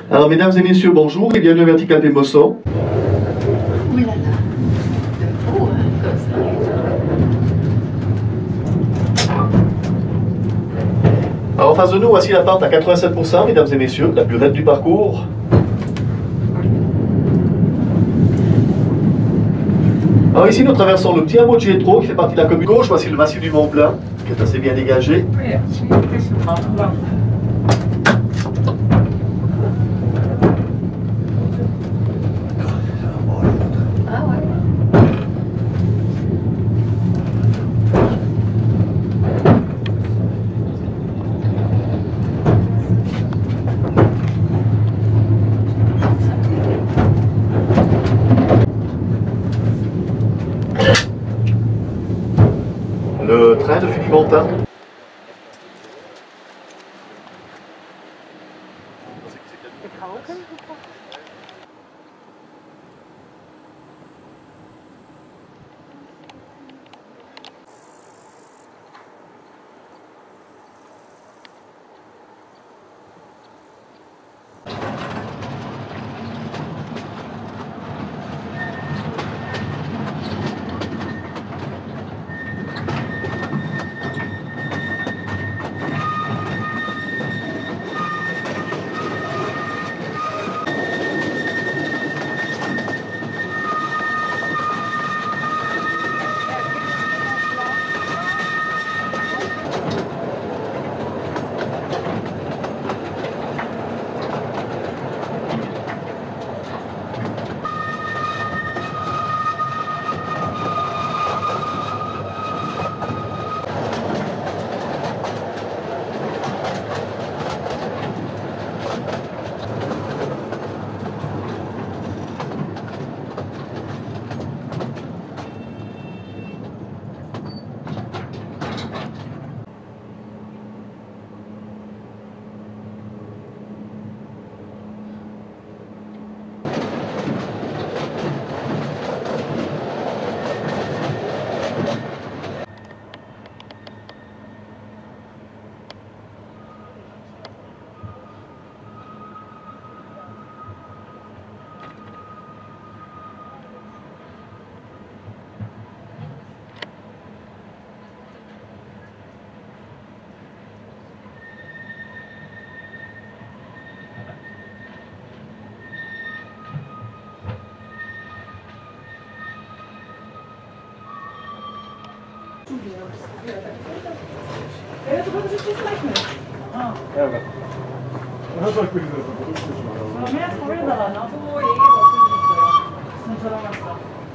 Alors, mesdames et messieurs, bonjour et bienvenue à Vertical des Mossons. Ouh là là, de beau, hein, comme ça. Alors, en face de nous, voici la pente à 87%, mesdames et messieurs, la plus raide du parcours. Alors ici, nous traversons le petit hameau de Gétro, qui fait partie de la commune gauche. Voici le massif du Mont Blanc, qui est assez bien dégagé. Ah ouais. Le train de Philippe-Montin. Ja, to będzie się zleknąć. Aha. Evo ga. Ono to je koji izgleda, to što ćemo malo. No, ja sam gledala na to i evo se zleknula. Sam želala sam.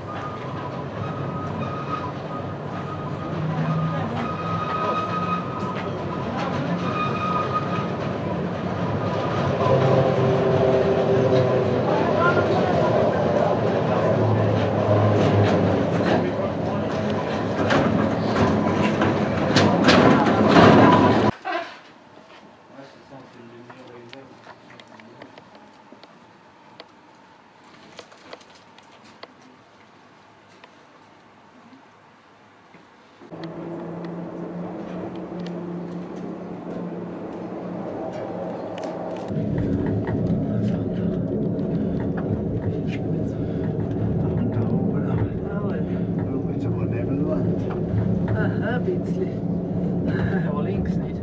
Aha, ein bisschen. Aber links nicht.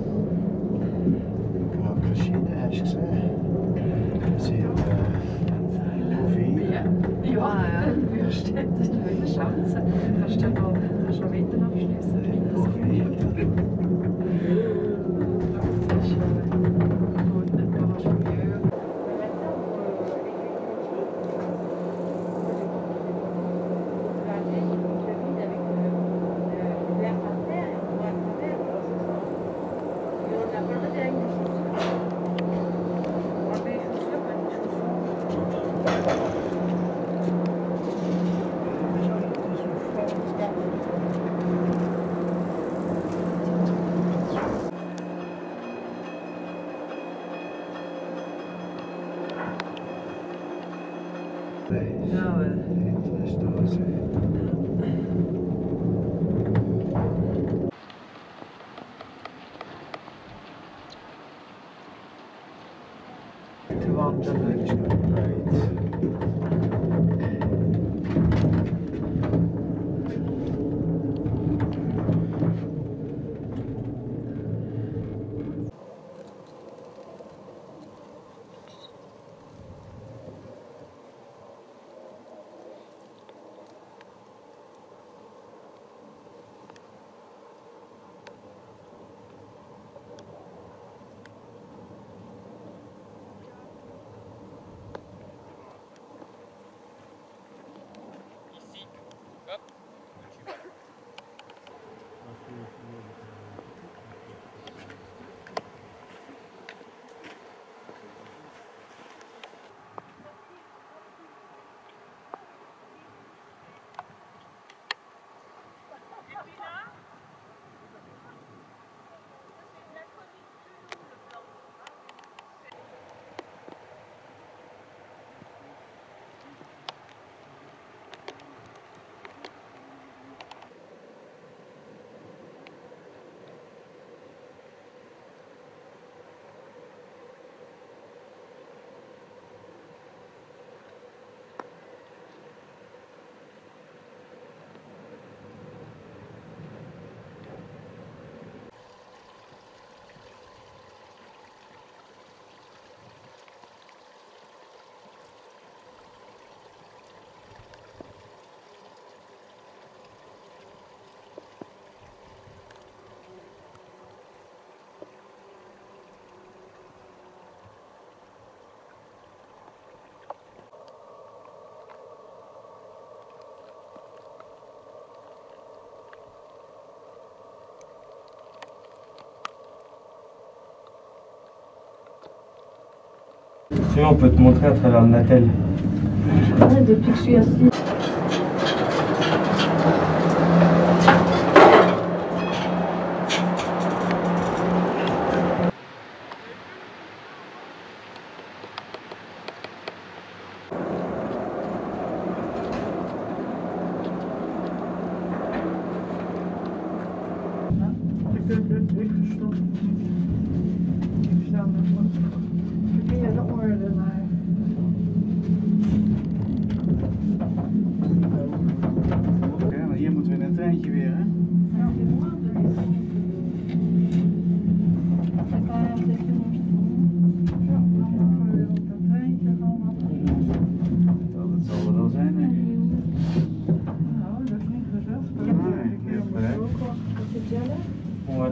Keine Schiene, hast du gesehen? Das sind Profile. Ja, ja, du steht, das ist eine Schanze. Kannst du noch weiter abschließen? Profile. Das ist gut, dann hast du Mühe. Ja, wel. To wandelen, dus right. Tu vois, on peut te montrer à travers le natel. Ouais, depuis que je suis assise. Ja, maar hier moeten we in een treintje weer, hè? Dat zal er wel zijn, hè? Nou, dat is niet gezegd. Nee, je hebt gelijk. Ouais.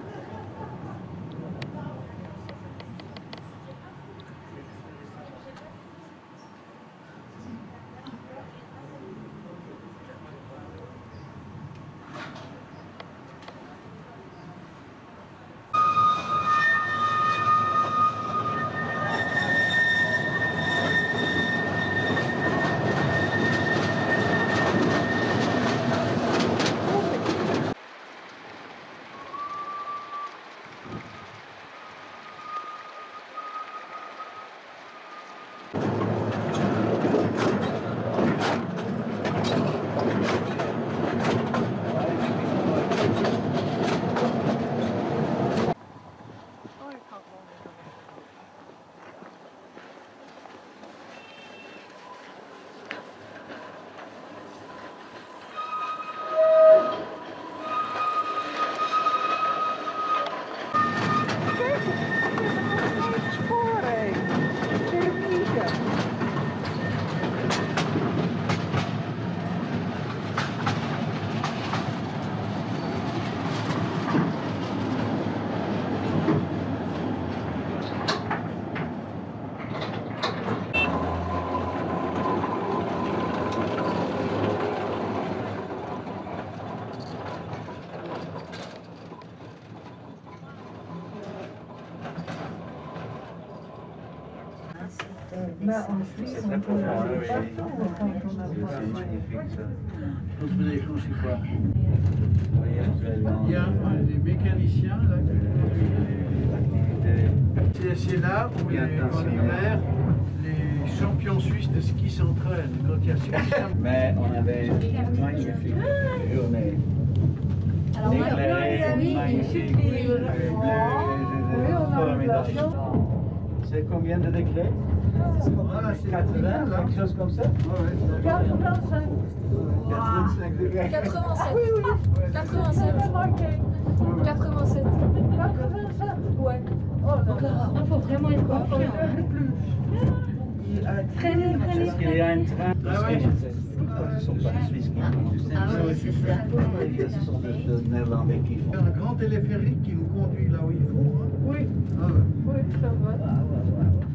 Maar en Suisse, on peut aller partout quand on a besoin. L'autre des choses, c'est quoi? Il y a des mécaniciens là. C'est là où en hiver, les champions suisses de ski s'entraînent. Quand il y a suffisamment. Mais on avait une magnifique journée. Éclairée, magnifique, bleu, formidable. C'est combien de degrés? Voilà, c'est 80, quelque chose comme ça? 85. 85 degrés. 87. 87. 87. 85. Ouais. Oh là là. Il faut vraiment être confiant. Prenez. Parce qu'il y a un train. Ah ouais. Ce sont pas les Suisses qui font tout ça. Ah ouais, c'est ça. Ce sont des Néerlandais qui Il y font. a un grand téléphérique qui nous conduit là où il faut. Hein. Oui, Ah ouais. oui, ça va. Ah, ouais.